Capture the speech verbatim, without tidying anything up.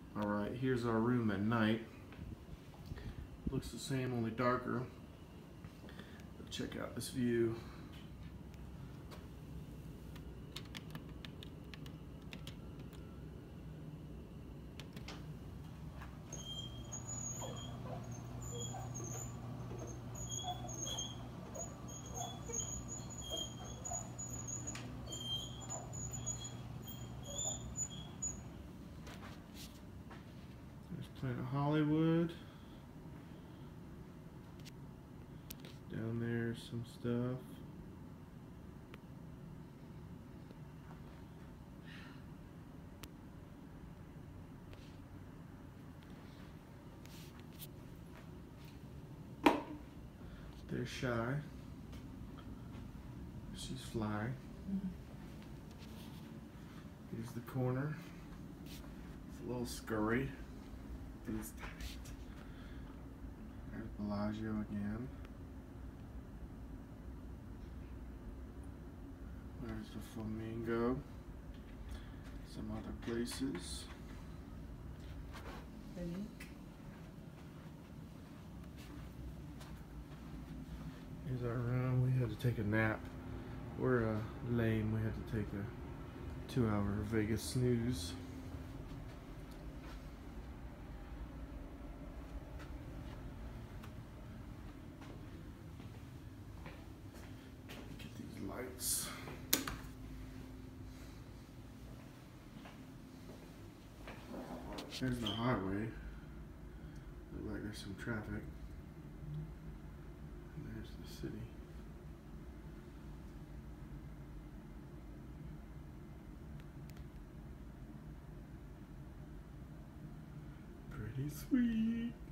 Alright, here's our room at night. Looks the same, only darker. But check out this view. Planet Hollywood. Down there, some stuff. There's Shy. She's fly. Mm-hmm. Here's the corner. It's a little scurry. It's tight. There's Bellagio again. There's the Flamingo. Some other places. Here's our room. We had to take a nap. We're uh, lame. We had to take a two hour Vegas snooze. Get these lights. There's the highway. Look like there's some traffic. And there's the city. Pretty sweet.